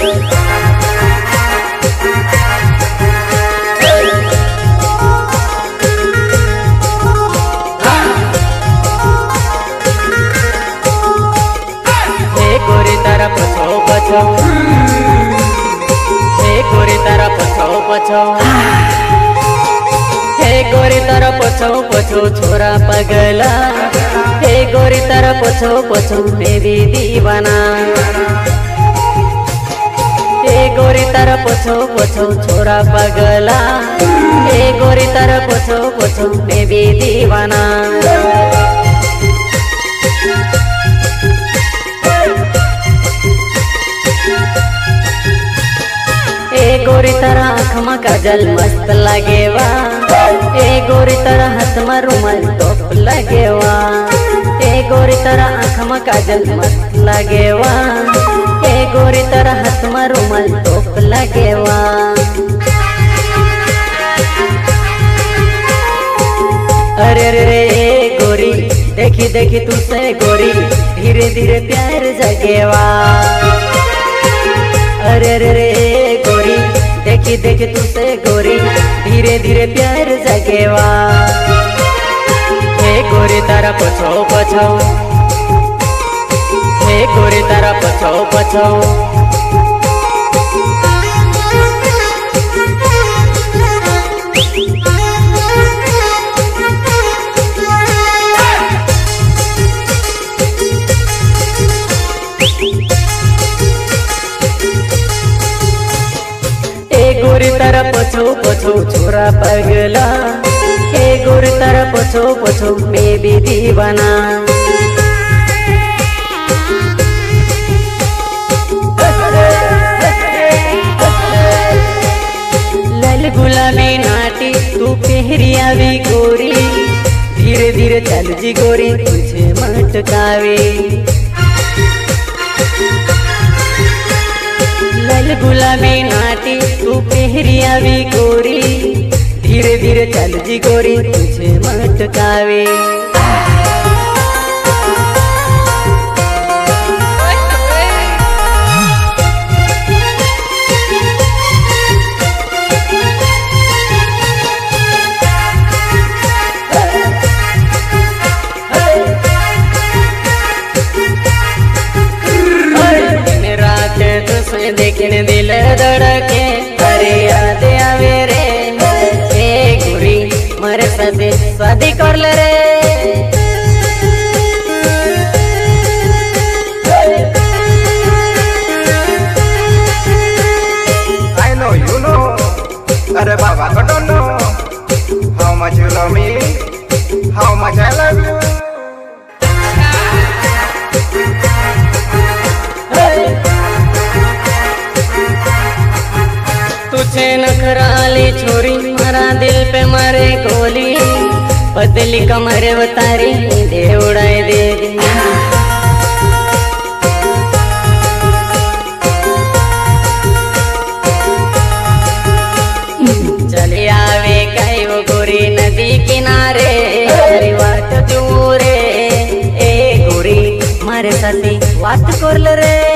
गोरी तारा पछो पछो, हे गोरी तारा पछो पछो, हे गोरी तारा पछो पछो छोरा पगला, हे गोरी तारा पछो पछो मेरी दीवाना, हे गोरी तारा पछो पछो छोरा पगला, हे गोरी तारा पछो पछो मेरी दीवाना। गोरी तारा आँख में काजल मस्त लगेवा, ए गोरी तारा हाथ में रुमाल टोप लगेवा, ए गोरी तारा आँख में काजल मस्त लगेवा, ए गोरी तारा हाथ में रुमाल टोप लगेवा। अरे रे गोरी देखी देखी तुझसे गोरी धीरे धीरे प्यार जगेवा। अरे रे गोरी देखी देखी तुझसे गोरी धीरे धीरे प्यार जगेवा। हे गोरी तारा पछो पछो, हे गोरी तारा पछो पछो, गोरी तारा पछो पछो छोरा पगला, हे गोरी तारा पछो पछो मैं भी दीवाना। लाल गुलाबी नाटी तू पहरिया भी गोरी, धीरे धीरे चल जी गोरी तुझे मटकावे। लाल गुलाबी नाटी तू पहरिया भी गोरी, धीरे धीरे चल जी गोरी तुझे मटकावे। देखने दिल धड़के अरे याद आवे रे, ए गोरी मारे साथे शादी कर ले रे। I know you know, अरे बाबा I don't know how much you love me, how much I love you। तुझे नखराली छोरी मारा दिल पे मारे गोली, पतली कमर बतारी दे उड़ाए दे दी। चले आवे कई वो गोरी नदी किनारे, हरी बात दूरे, ए गोरी मारे साथी बात कर ले रे।